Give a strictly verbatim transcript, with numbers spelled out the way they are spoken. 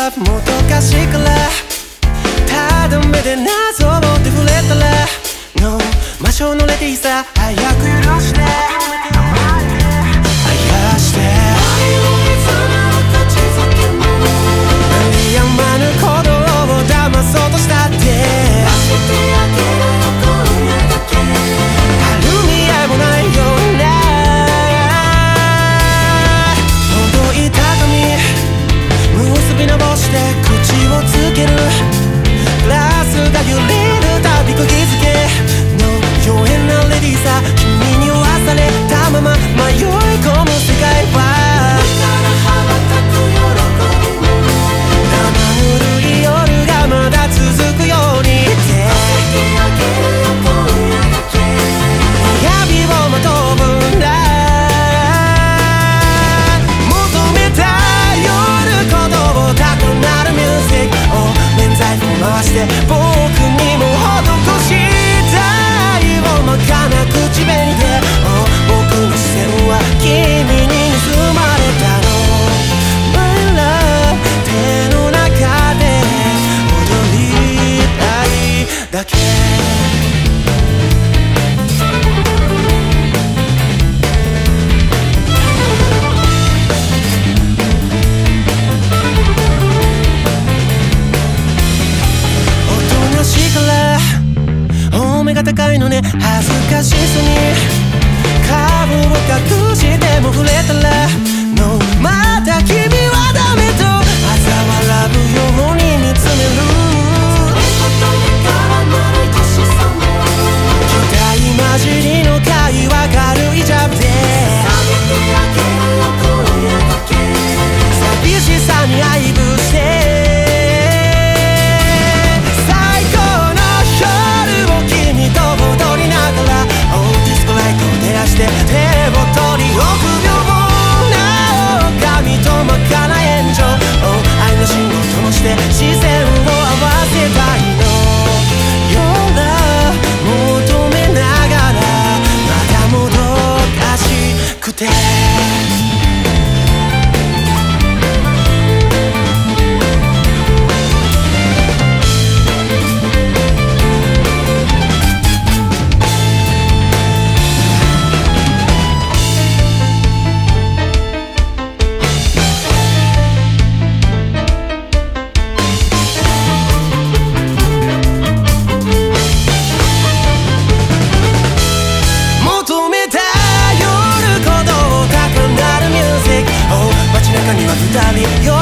love もどかしいからただ目で謎をって触れたら No 魔性のレディーさ早く許してあやして鳴りやまぬ鼓動を騙そうとしたって歩み合いもないような届いた髪結び直して口をつけるグラスが揺れるたび釘付けの妖艶なレディーさ君に酔わされたまま迷い込む世界は生ぬるい夜がまだ続くようにって闇をまとぶんだ求めた夜鼓動たくなるミュージックを免罪符回して僕にも施したいを真っ赤な口紅で、oh、僕の視線は君に盗まれたの My love 手の中で踊りたいだけ目が高いのね恥ずかしそうに顔を隠しても触れたら No また君はダメと嘲笑うように見つめる期待混じりの会話軽いジャブで寂しさに愛撫して手を取り臆病な狼と真っ赤な炎上、oh、愛の信号ともして視線を合わせたいの Your love 求めながらまだもどかしくて中には二人